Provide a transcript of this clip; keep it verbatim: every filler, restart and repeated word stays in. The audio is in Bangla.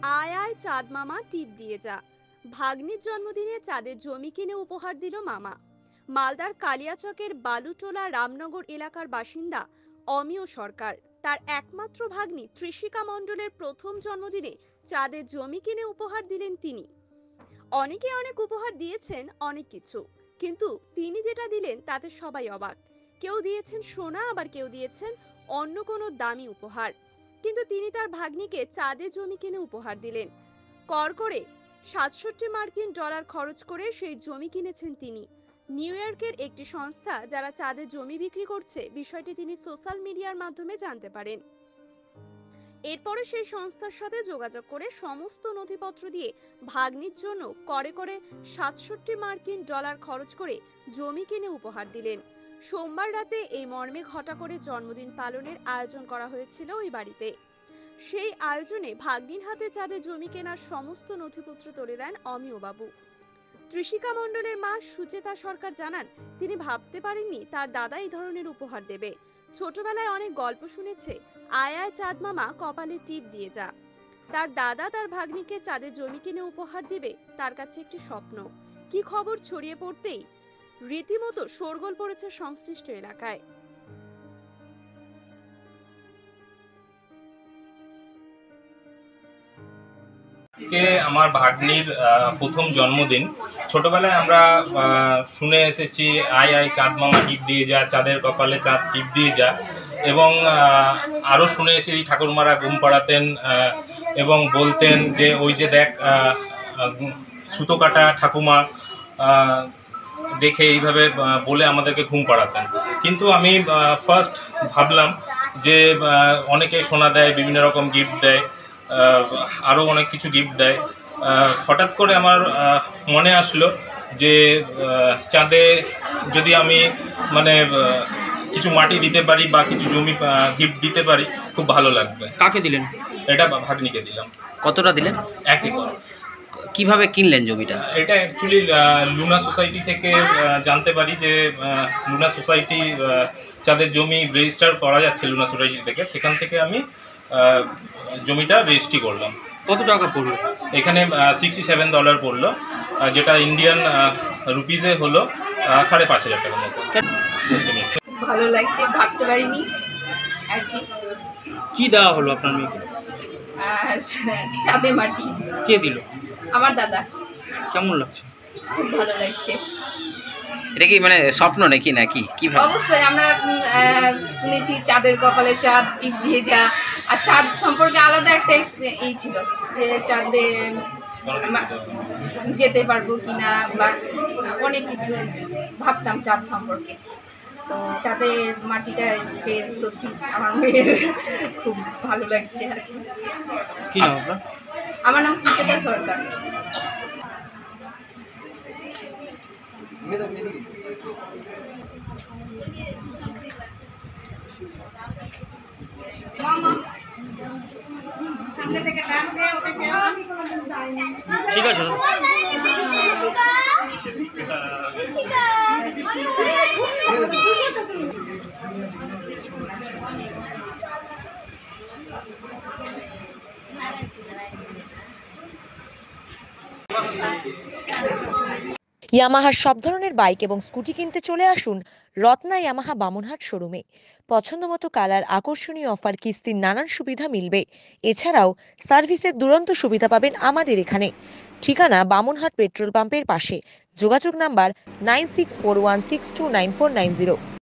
আয় আয় চাঁদ মামা টিপ দিয়ে যা। ভাগ্নির জন্মদিনে চাঁদের জমি কিনে উপহার দিল মামা। মালদার কালিয়াচকের বালুটোলা রামনগর এলাকার বাসিন্দা অমিয় সরকার তার একমাত্র ভাগ্নি ত্রিশিকা মণ্ডলের প্রথম জন্মদিনে চাঁদের জমি কিনে উপহার দিলেন তিনি। অনেকে অনেক উপহার দিয়েছেন, অনেক কিছু, কিন্তু তিনি যেটা দিলেন তাতে সবাই অবাক। কেউ দিয়েছেন সোনা, আবার কেউ দিয়েছেন অন্য কোনো দামি উপহার, কিন্তু তিনি তার ভাগ্নিকে চাঁদে জমি কিনে উপহার দিলেন। কর করে সাতষট্টি মার্কিন ডলার খরচ করে সেই জমি কিনেছেন তিনি। নিউ ইয়র্কের একটি সংস্থা যারা চাঁদে জমি বিক্রি করছে বিষয়টি তিনি সোশ্যাল মিডিয়ার মাধ্যমে জানতে পারেন। এরপরে সেই সংস্থার সাথে যোগাযোগ করে সমস্ত নথিপত্র দিয়ে ভাগ্নির জন্য করে করে সাতষট্টি মার্কিন ডলার খরচ করে জমি কিনে উপহার দিলেন। সোমবার রাতে এই মর্মে ঘটা করে জন্মদিন পালনের আয়োজন করা হয়েছিল ওই বাড়িতে। সেই আয়োজনে ভাগ্নির হাতে চাঁদে জমি কেনার সমস্ত নথিপত্র তুলে দেন অমিয় বাবু। ত্রিশিকা মণ্ডলের মা সুচেতা সরকার জানান, তিনি ভাবতে পারেননি তার দাদা এই ধরনের উপহার দেবে। ছোটবেলায় অনেক গল্প শুনেছে, আয় আয় চাঁদ মামা কপালে টিপ দিয়ে যা। তার দাদা তার ভাগ্নিকে চাঁদে জমি কিনে উপহার দিবে তার কাছে একটি স্বপ্ন। কি খবর ছড়িয়ে পড়তেই রীতিমতো শোরগোল পড়েছে সংশ্লিষ্ট এলাকায়। আজকে আমার ভাগ্নির প্রথম জন্মদিন। ছোটবেলায় আমরা শুনে এসেছি আয় আয় চাঁদ মামা টিপ দিয়ে যা, চাঁদের কপালে চাঁদ টিপ দিয়ে যা, এবং আরও শুনে এসেছি ঠাকুরমারা ঘুম পাড়াতেন এবং বলতেন যে ওই যে দেখ সুতো কাটা ঠাকুমা, দেখে এইভাবে বলে আমাদেরকে ঘুম পাড়াতেন। কিন্তু আমি ফার্স্ট ভাবলাম যে অনেকে সোনা দেয়, বিভিন্ন রকম গিফট দেয়, আরও অনেক কিছু গিফট দেয়। হঠাৎ করে আমার মনে আসলো যে চাঁদে যদি আমি মানে কিছু মাটি দিতে পারি বা কিছু জমি গিফট দিতে পারি, খুব ভালো লাগবে। কাকে দিলেন? এটা ভাগ্নিকে দিলাম। কতটা দিলেন? এক একর। কিভাবে কিনলেন জমিটা? এটা অ্যাকচুয়ালি লুনা সোসাইটি থেকে জানতে পারি যে লুনা সোসাইটি চাঁদের জমি রেজিস্টার করা যাচ্ছে লুনা সোসাইটি থেকে, সেখান থেকে আমি জমিটা রেজিস্ট্রি করলাম। কত টাকা পড়লো? এখানে সিক্সটি সেভেন ডলার পড়লো, যেটা ইন্ডিয়ান রুপিজে হলো সাড়ে পাঁচ হাজার টাকার মতো। ভালো লাগছে, ভাবতে পারিনি আর কি। কি দেওয়া হলো আপনার মেয়েকে? চাঁদে মাটি। কে দিল? আমার দাদা। কেমন লাগছে? খুব ভালো লাগছে। এটা কি মানে স্বপ্ন নাকি নাকি কি? অবশ্যই আমরা শুনেছি চাঁদের কপালে চাঁদ টিপ দিয়ে যা, আর চাঁদ সম্পর্কে আলাদা একটা এই ছিল যে চাঁদে যেতে পারবো কিনা, বা অনেক কিছু ভাবতাম চাঁদ সম্পর্কে। তো চাঁদের মাটিটা পেয়ে সত্যি আমার মেয়ের খুব ভালো লাগছে আর কি। কি নাম আপনার? আমার নাম সুচেতা সরকার। সামনে থেকে টানবে, ওটা ঠিক আছে। ইয়ামাহার সব ধরনের বাইক এবং স্কুটি কিনতে চলে আসুন রত্না ইয়ামাহা বামনহাট শোরুমে। পছন্দমতো কালার, আকর্ষণীয় অফার, কিস্তির নানান সুবিধা মিলবে। এছাড়াও সার্ভিসের দুরন্ত সুবিধা পাবেন আমাদের এখানে। ঠিকানা বামনহাট পেট্রোল পাম্পের পাশে। যোগাযোগ number nine six four one six two nine four nine zero.